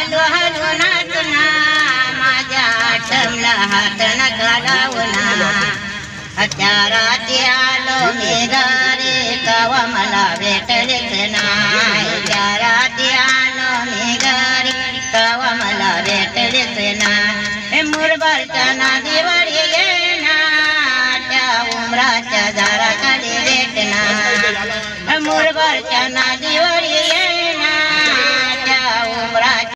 हलू हलू नाचना माझ्या आठमला हात नका लावना त्या रात्री आलो मी घरी कवा मला भेटलेच नाही त्या रात्री आलो मी घरी कवा मला भेटलेच नाही मुरबाडच्या नादीवर येणार त्या उमराच्या झाडाखाली भेटणार मुरबाडच्या नादीवर